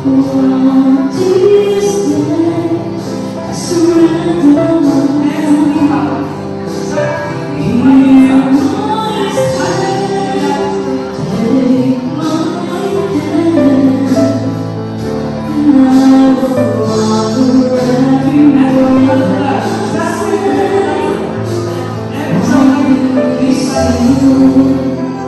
One these days, I surrender my life. Here I stand, take my hand, and I will walk everywhere I say.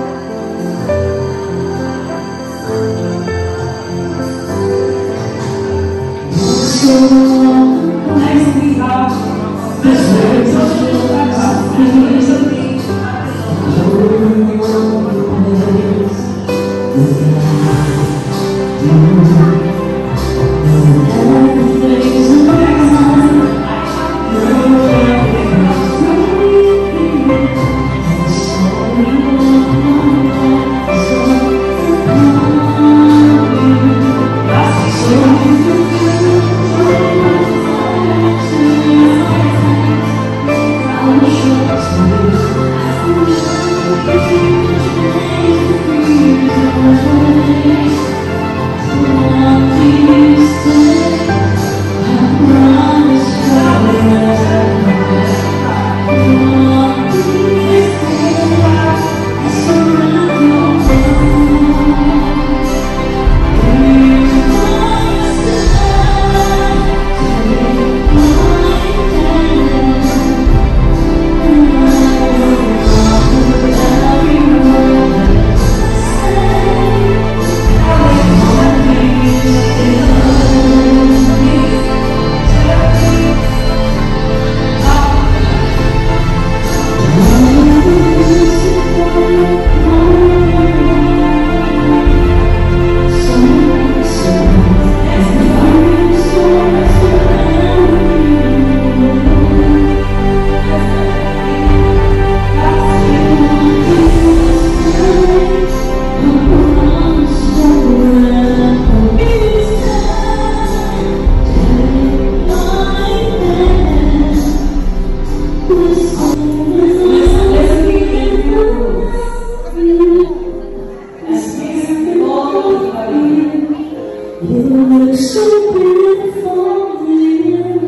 You look so beautiful in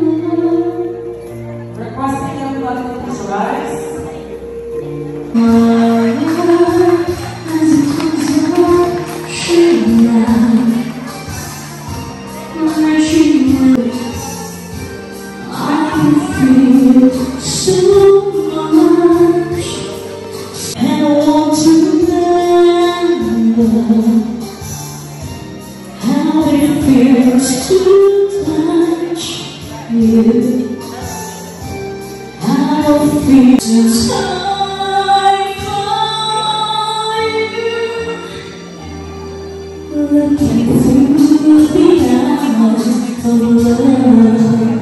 Requesting everybody to please rise. my heart as it comes out, shining down. When she moves, I can feel so much, and I want to remember how it feels to touch you. I don't feel since I find you, looking through the eyes of love.